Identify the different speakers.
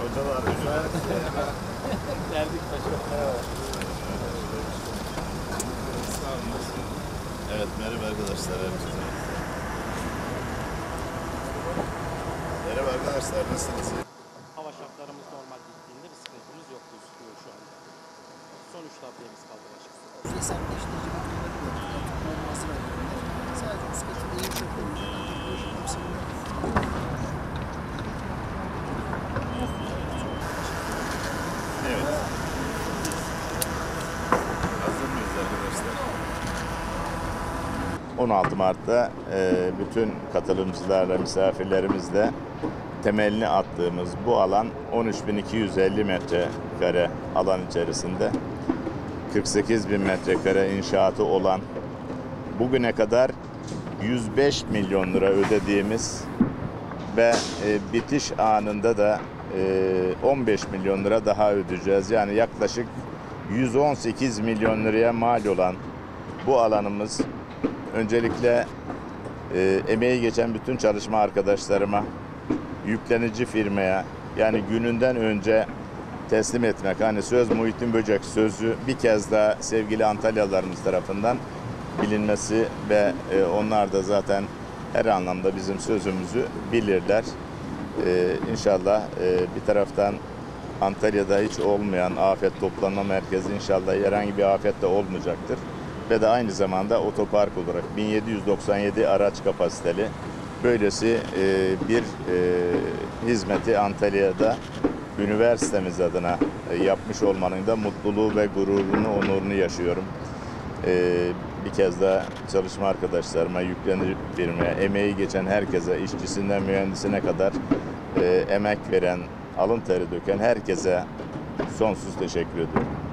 Speaker 1: Hocalar,
Speaker 2: Geldik başkanım.
Speaker 1: evet, merhaba arkadaşlar. Merhaba arkadaşlar, nasılsınız?
Speaker 2: Hava şartlarımız normal gittiğinde bir sıkıntımız yok gözüküyor şu anda. Son 3 tablemiz kaldı başkanım.
Speaker 3: Hesaplaştırıcı bir kıymetli olması lazım. Sadece sıkıntı değil, çok olacak.
Speaker 1: Evet. Hazır mıyız arkadaşlar? 16 Mart'ta bütün katılımcılarla, misafirlerimizle temelini attığımız bu alan 13.250 metrekare alan içerisinde 48.000 metrekare inşaatı olan, bugüne kadar 105 milyon lira ödediğimiz ve bitiş anında da 15 milyon lira daha ödeyeceğiz. Yani yaklaşık 118 milyon liraya mal olan bu alanımız, öncelikle emeği geçen bütün çalışma arkadaşlarıma, yüklenici firmaya, yani gününden önce teslim etmek, hani söz Muhittin Böcek sözü bir kez daha sevgili Antalyalılarımız tarafından bilinmesi ve onlar da zaten her anlamda bizim sözümüzü bilirler. İnşallah bir taraftan Antalya'da hiç olmayan afet toplanma merkezi inşallah herhangi bir afet de olmayacaktır. Ve de aynı zamanda otopark olarak 1797 araç kapasiteli böylesi bir hizmeti Antalya'da üniversitemiz adına yapmış olmanın da mutluluğu ve gururunu, onurunu yaşıyorum. Bir kez daha çalışma arkadaşlarıma, yüklenici firmaya, emeği geçen herkese, işçisinden mühendisine kadar emek veren, alın teri döken herkese sonsuz teşekkür ediyorum.